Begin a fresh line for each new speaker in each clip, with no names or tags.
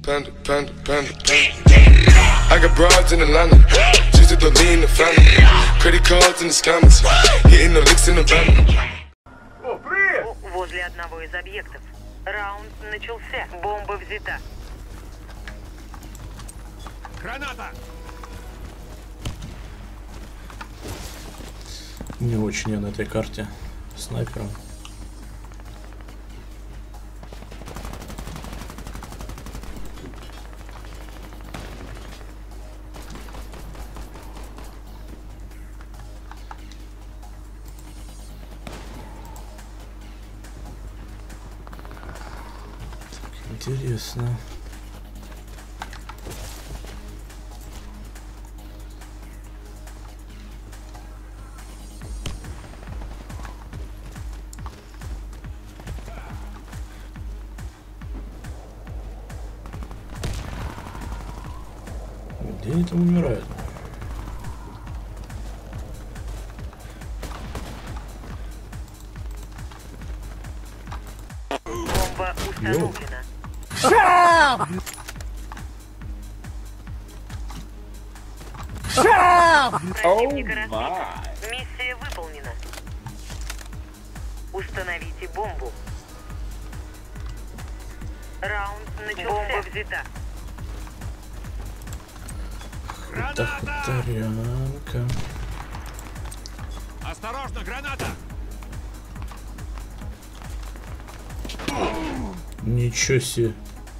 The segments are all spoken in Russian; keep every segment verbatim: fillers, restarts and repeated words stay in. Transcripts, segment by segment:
Panda, panda, panda, panda. I got broads in Atlanta, just to lean in the family. Credit cards in the scammers, hitting the licks in the van.
Возле одного из объектов. Раунд начался. Бомба взята.
Граната!
Не очень я на этой карте снайпером. Интересно. Где они там умирают?
Бомба установлена. Противника разбито. Миссия выполнена. Установите бомбу. Раунд начался. Бомба взята.
Хута-хуторянка.
Осторожно, граната!
Ничего себе.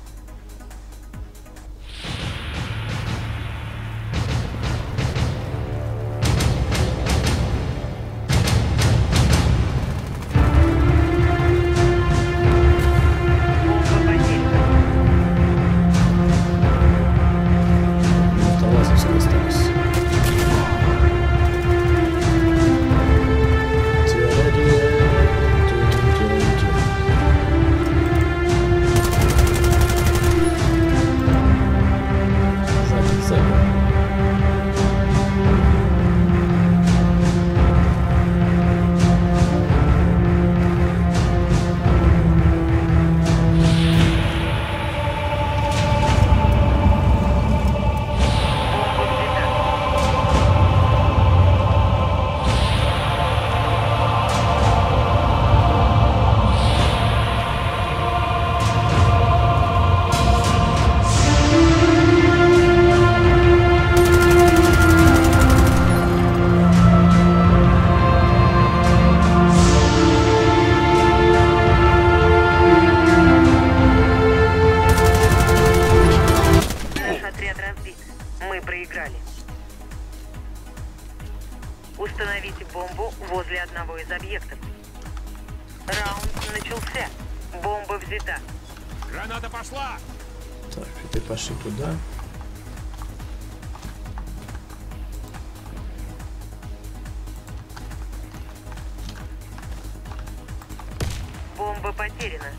Установите бомбу возле одного из объектов. Раунд начался. Бомба взята.
Граната пошла!
Так, теперь пошли туда.
Бомба потеряна.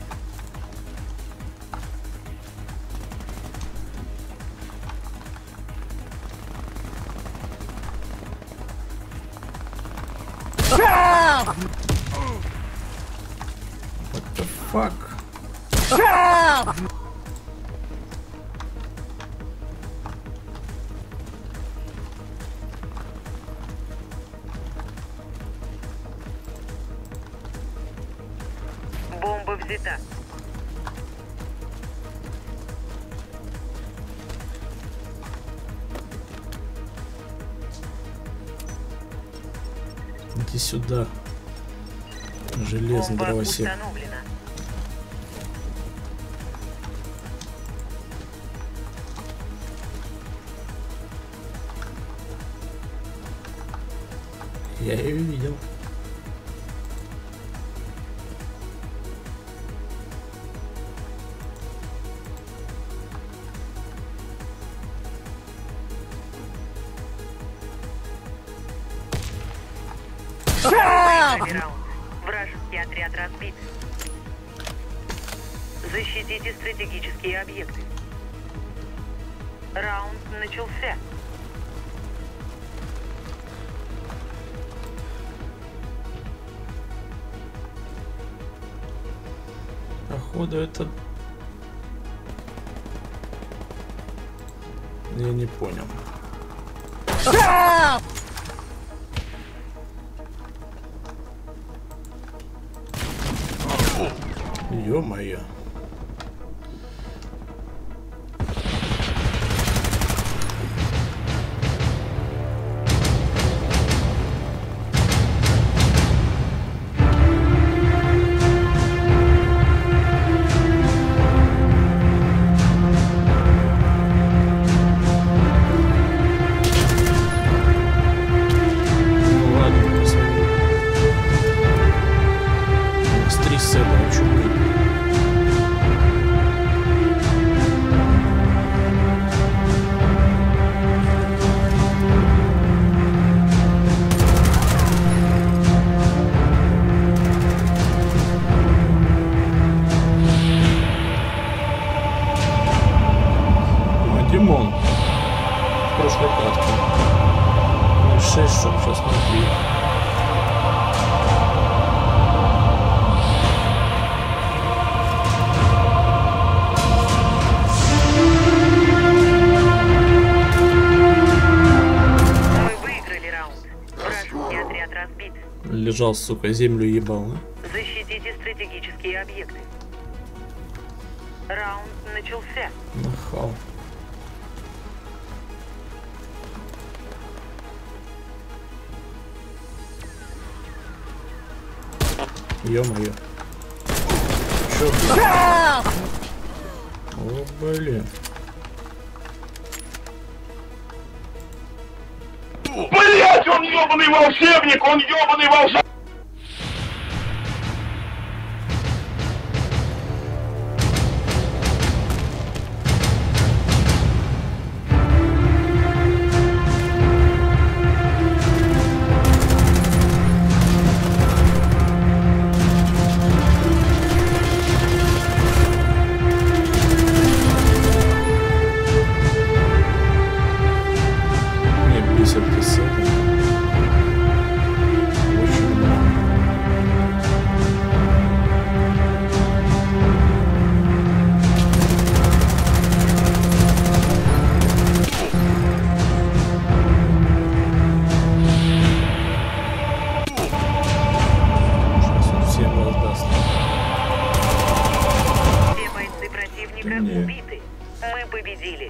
What the fuck?
Бомба взята.
Иди сюда. Железный
Бомба
дровосек.
установлена.
Я ее видел.
Вражеский отряд разбит. Защитите стратегические объекты. Раунд начался.
Походу это Я не понял. Ё-моё. Ну ладно, посмотрим. У нас три седа, а чё мы? А, Димон. В прошлой катке. ноль шесть, чтоб сейчас могли.
Мы выиграли раунд. Вражеский отряд разбит.
Лежал, сука, землю ебал, а?
Защитите стратегические объекты. Раунд начался.
Нахал. Ё-моё. Чё, блин? О, блин.
Блять, он ёбаный волшебник, он ёбаный волшебник!
Не, бесит ты с этим. Очень много. Сейчас он всем раздаст.
Все бойцы противника
Не.
убиты. Мы победили.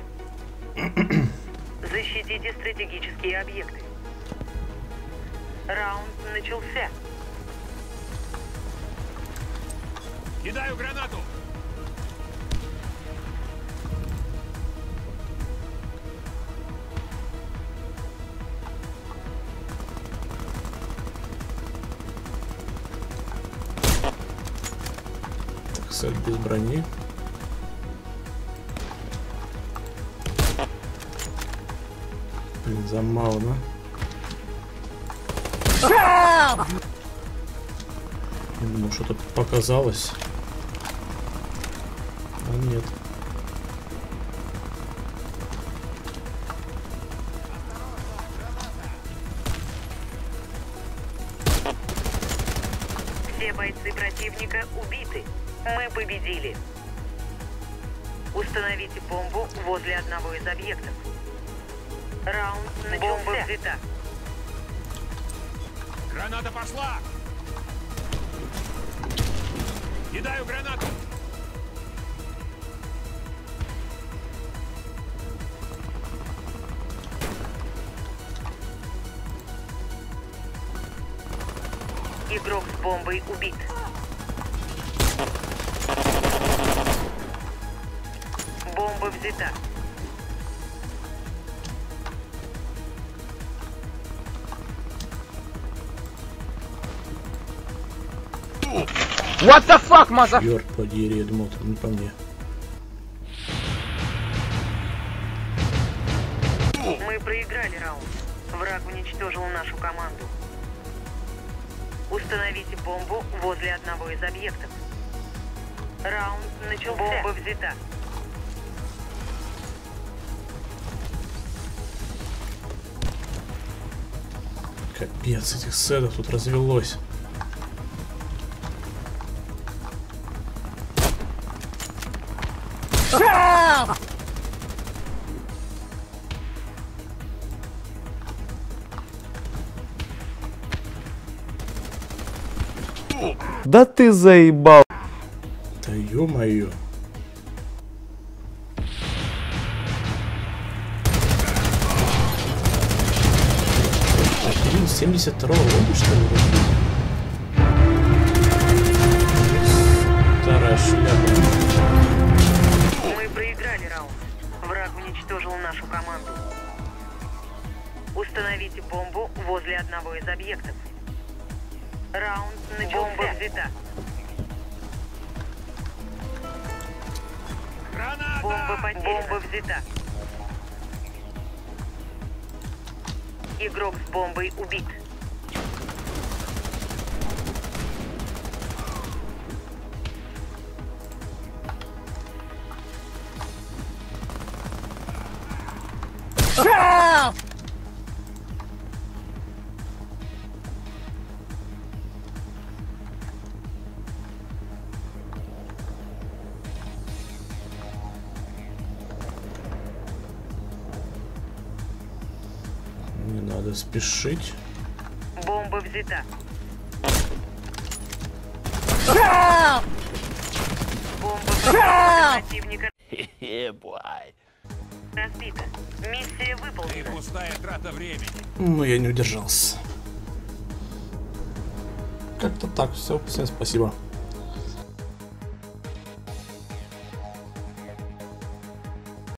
Защитите стратегические объекты. Раунд начался.
Кидаю гранату.
Так, сет без брони. Блин, замало, да? Я думал, что-то показалось. А нет.
Все бойцы противника убиты. Мы победили. Установите бомбу возле одного из объектов. Раунд начался. Бомба взята.
Граната пошла. Кидаю гранату.
Игрок с бомбой убит. Бомба взята.
What the fuck, маза...
Черт подери, я думал, это не по мне.
Мы проиграли раунд. Враг уничтожил нашу команду. Установите бомбу возле одного из объектов. Раунд начался. Бомба взята.
Капец, этих седов тут развелось.
Да ты заебал.
Да ё-моё. Блин, семьдесят второго года, что ли? Старая шляпа.
Мы проиграли раунд. Враг уничтожил нашу команду. Установите бомбу возле одного из объектов. Раунд начался. Бомба взята.
Граната!
Бомба потеряна. Бомба взята. Игрок с бомбой убит.
Не надо спешить.
Бомба взята. Бомба взята. Противника разбита. Миссия
И
выполнена.
пустая трата времени.
Ну, я не удержался. Как-то так, все. Всем спасибо.